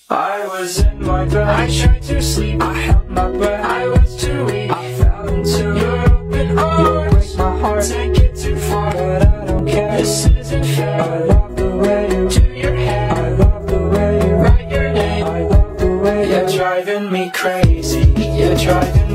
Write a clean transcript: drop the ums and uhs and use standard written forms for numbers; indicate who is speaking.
Speaker 1: I was in my bed, I tried to sleep, I held my breath, I was too weak, I fell into your open arms. You break my heart, take it too far, but I don't care, this isn't fair. I love the way you do your hair, I love the way you write your name, I love the way you're driving me crazy, you're driving